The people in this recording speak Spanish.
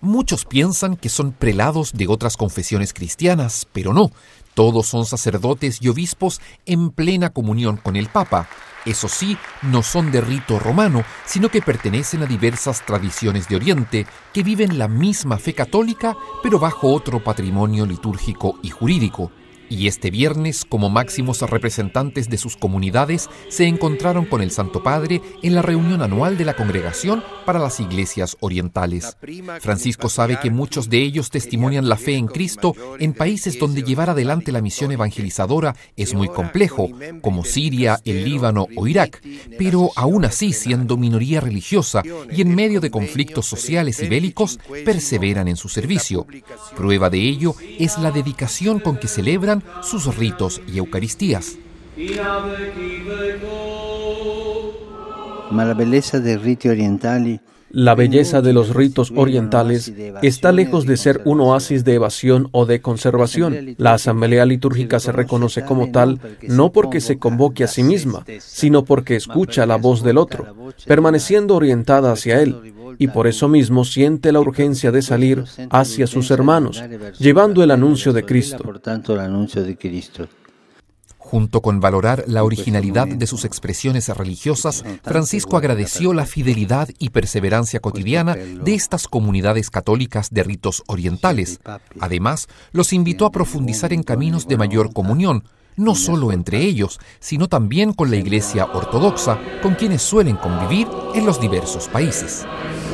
Muchos piensan que son prelados de otras confesiones cristianas, pero no. Todos son sacerdotes y obispos en plena comunión con el Papa. Eso sí, no son de rito romano, sino que pertenecen a diversas tradiciones de Oriente que viven la misma fe católica, pero bajo otro patrimonio litúrgico y jurídico. Y este viernes, como máximos representantes de sus comunidades, se encontraron con el Santo Padre en la reunión anual de la Congregación para las Iglesias Orientales. Francisco sabe que muchos de ellos testimonian la fe en Cristo en países donde llevar adelante la misión evangelizadora es muy complejo, como Siria, el Líbano o Irak, pero aún así, siendo minoría religiosa y en medio de conflictos sociales y bélicos, perseveran en su servicio. Prueba de ello es la dedicación con que celebran sus ritos y Eucaristías. La belleza de los ritos orientales está lejos de ser un oasis de evasión o de conservación. La asamblea litúrgica se reconoce como tal no porque se convoque a sí misma, sino porque escucha la voz del otro, permaneciendo orientada hacia él, y por eso mismo siente la urgencia de salir hacia sus hermanos, llevando el anuncio de Cristo. Junto con valorar la originalidad de sus expresiones religiosas, Francisco agradeció la fidelidad y perseverancia cotidiana de estas comunidades católicas de ritos orientales. Además, los invitó a profundizar en caminos de mayor comunión, no solo entre ellos, sino también con la Iglesia ortodoxa, con quienes suelen convivir en los diversos países.